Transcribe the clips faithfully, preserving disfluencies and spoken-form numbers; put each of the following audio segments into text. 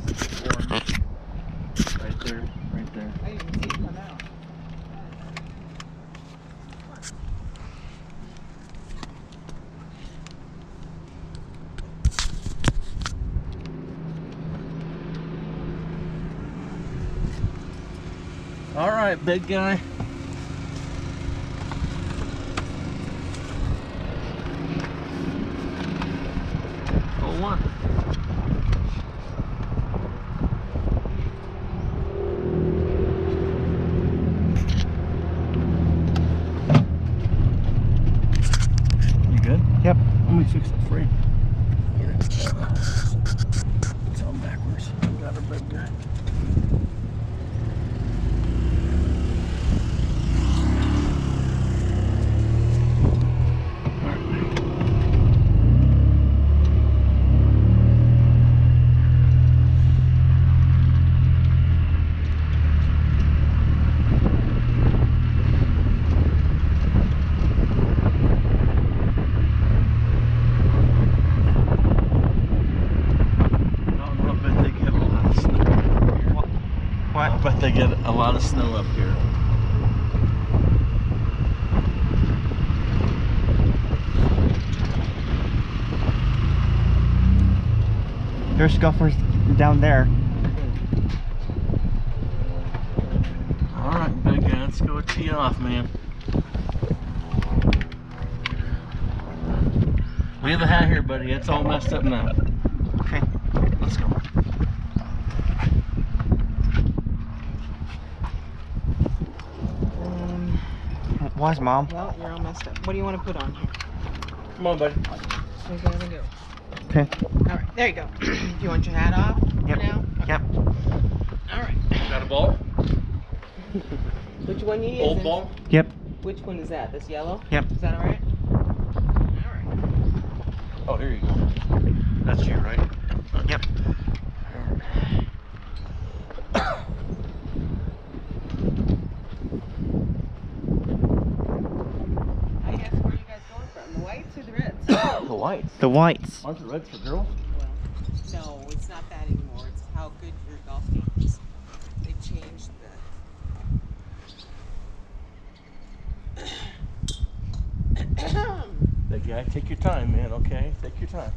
Orange. Right there, right there. I didn't even see it come out. All right, big guy. Oh, one. You good? Yep. Let me fix the frame. It's all backwards. Got a big guy. I bet they get a lot of snow up here. There's scuffers down there. All right, big guy, let's go tee off, man. Leave the hat here, buddy. It's all messed up now. Okay. Let's go. Um, Why's mom? well, you're all messed up. What do you want to put on here? Come on, buddy. We gotta go. Okay. All right, there you go. Do you want your hat off Yep. for now? Okay. Yep. All right. Got a ball? Which one you using? Old ball? Yep. Which one is that? This yellow? Yep. Is that all right? All right. Oh, here you go. That's you, right? Yep. I guess where are you guys going from? The whites or the reds? The whites. The whites. Aren't the reds for girls? Well, no, it's not that anymore. It's how good your golf game is. They changed the. Big guy, take your time, man, okay? Take your time.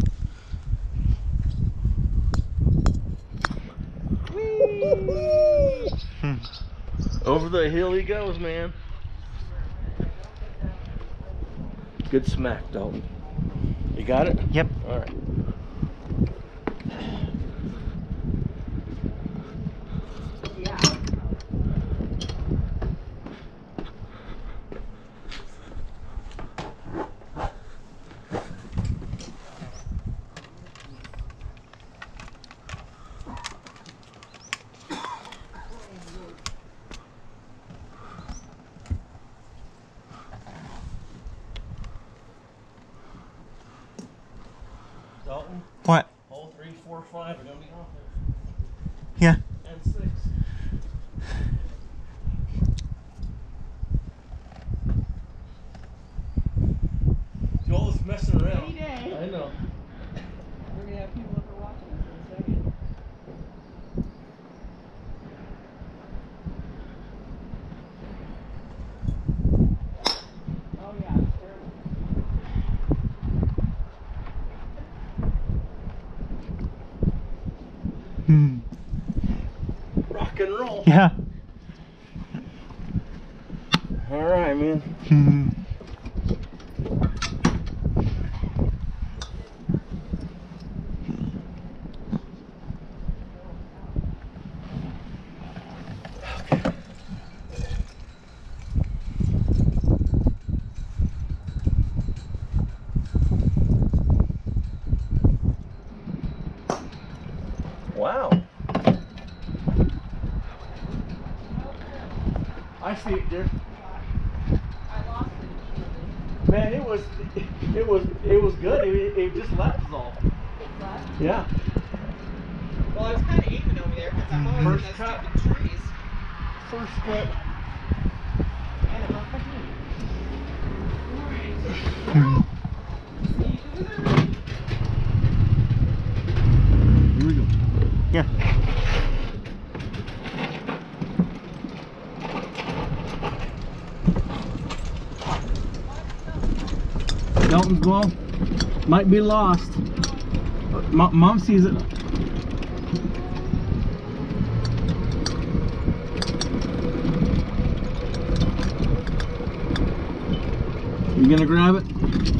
Whee! Hmm. Over the hill he goes, man. Good smack, Dalton. You got it? Yep. All right. Yeah. Dalton, What? hole three, four, five are gonna be off Yeah. there. And six. Joel's messing around. Any day. I know. We're gonna have people up there watching us in a second. Oh yeah, it's terrible. Hmm. Rock and roll. Yeah. All right, man. Hmm. Wow. I see it, dear. I lost it. Man, it was, it was, it was good. It, it just left is all. Left? Yeah. Well, it's kind of even over there because I'm always First in those cut. stupid trees. First cut. And it broke my hand. Hmm. See, it was a- Here we go. Yeah. Dalton's ball might be lost. Mom, Mom sees it. You gonna grab it?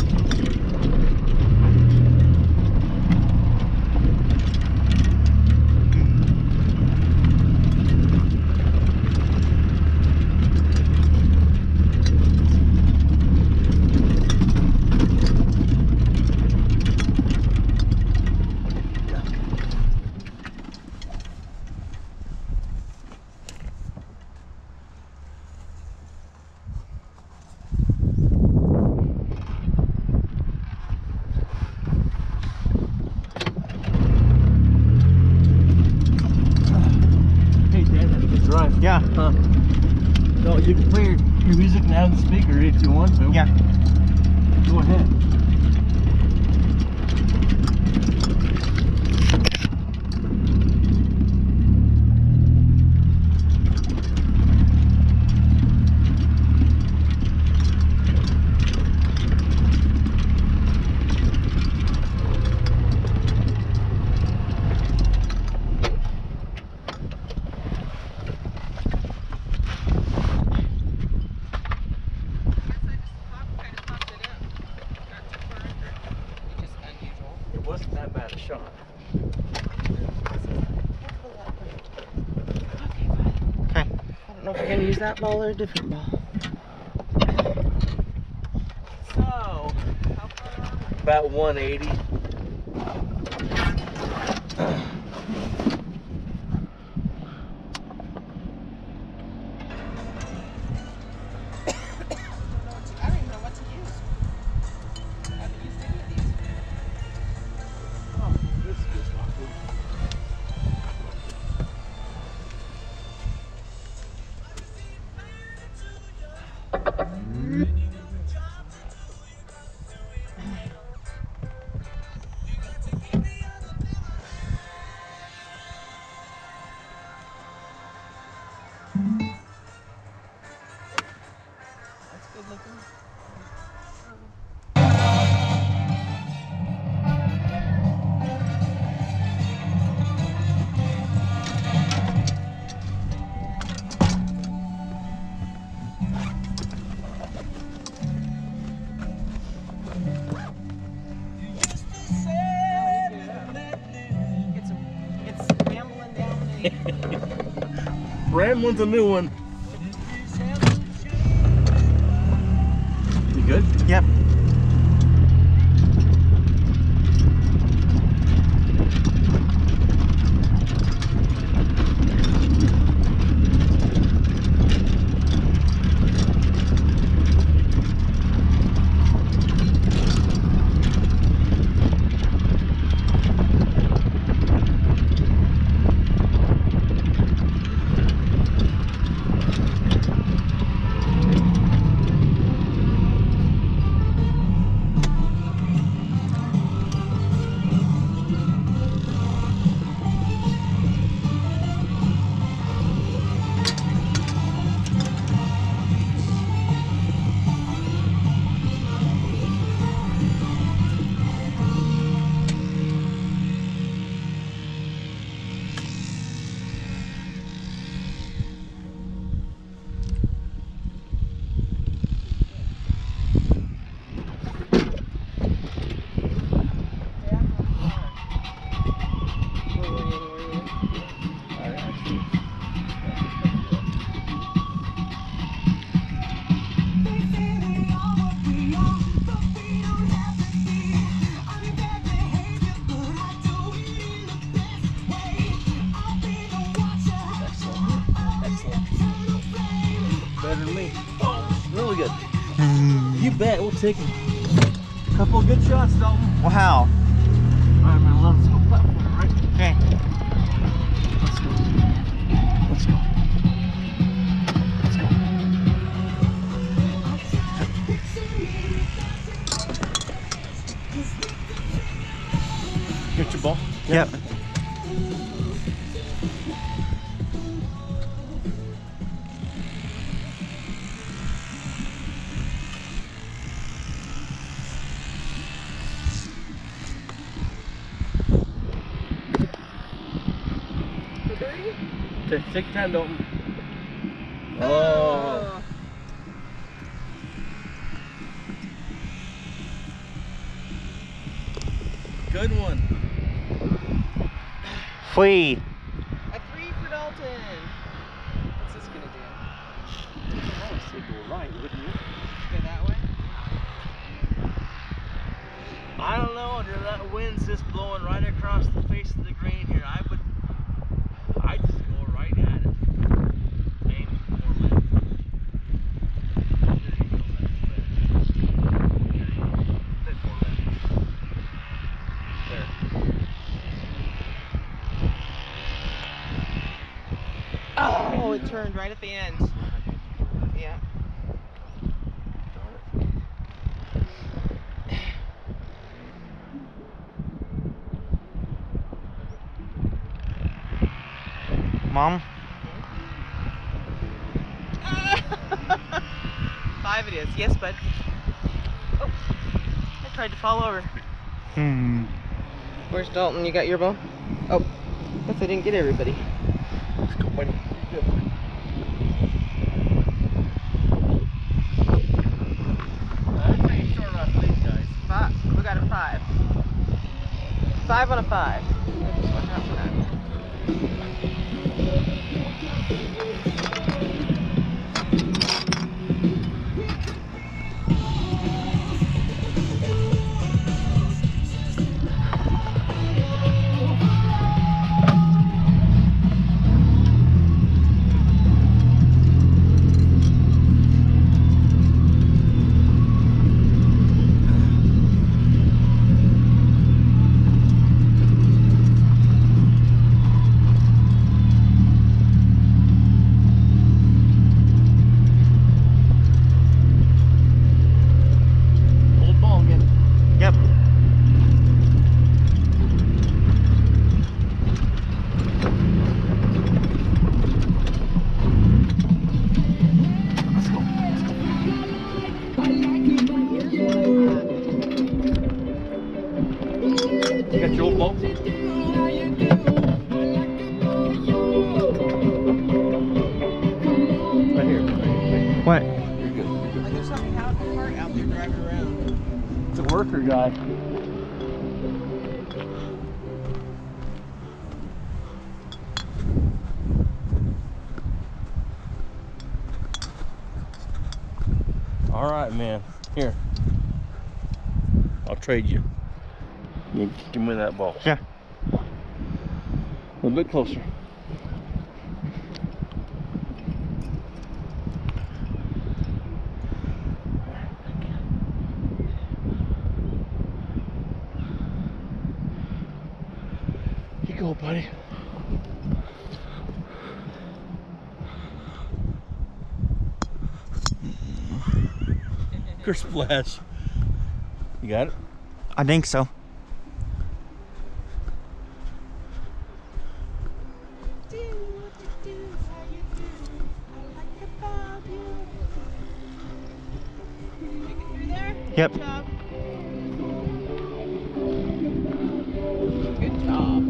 Yeah. Huh? No, you can play your, your music now on the speaker if you want to. Yeah. Go ahead. It wasn't that bad a shot. Okay. I don't know if we're gonna use that ball or a different ball. So, how far are we? About one eighty. I don't even know what to use. I haven't used any of these. Oh, this is awkward. That's good looking. It's, it's rambling down the Rambling's a new one. You good? Yep. Better than me. Oh, really good. Mm. You bet. We'll take a couple of good shots, Dalton. Wow. All right, man. Let's go platform, all right? Okay. Let's go. Let's go. Let's go. Get your ball. Yep. Take, take your time, Dalton. Oh. Oh. Good one. Free. A three for Dalton. What's this gonna do? I would say go right, wouldn't you? Go that way? I don't know, dude, that wind's just blowing right across the face of the green here. I would, I'd just go right at it. Aim more left. There you go, that's better. There you go. Bit more left. There. Oh, it turned right at the end. Yeah. Mom? Five it is. Yes, bud. Oh, I tried to fall over. Hmm. Where's Dalton? You got your ball? Oh, guess I didn't get everybody. Let's go, buddy. Good. I'd say you start off late, guys. Five. We got a five. Five on a five. Just watch out for that. What? Like there's something out in the park out there driving around. It's a worker guy. All right, man. Here. I'll trade you. You give me that ball. Yeah. A little bit closer. You go, buddy. Good splash. You got it? I think so. Yep. Good job. Good job.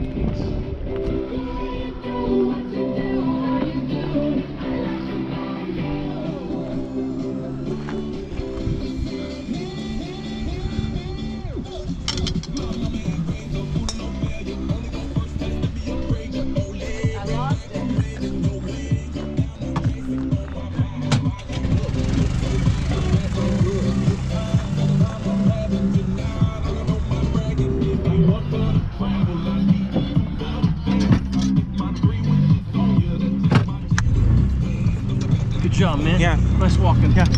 I lost it. Good job, man. Yeah. Nice walking. Yeah.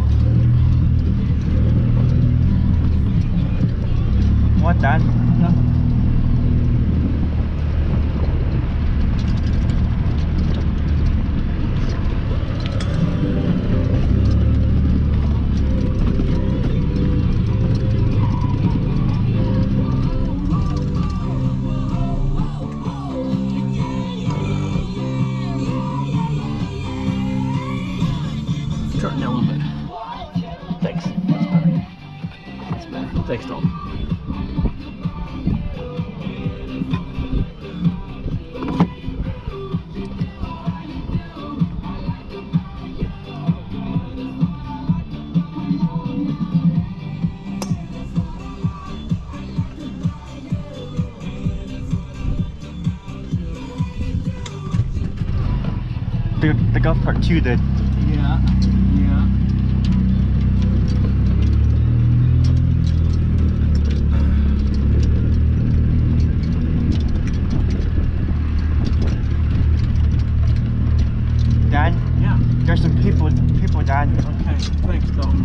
What, Dad? Shorten down a little bit. Thanks. That's better. That's better. Thanks, Dalton. the, the golf cart too did. Yeah. Yeah. Dad, Yeah. there's some people, people, Dad. Okay. Thanks, Dalton.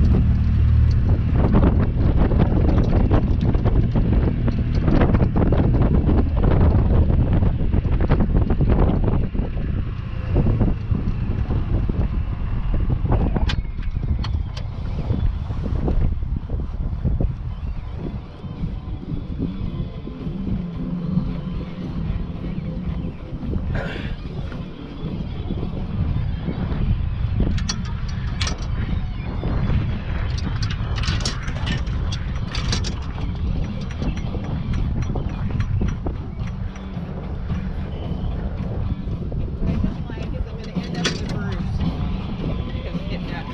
I just fly because I'm gonna end up with a bruise. Because of getting that.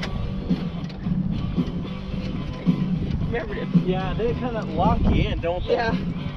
Remember to. Yeah, they kind of lock you in, don't they? Yeah.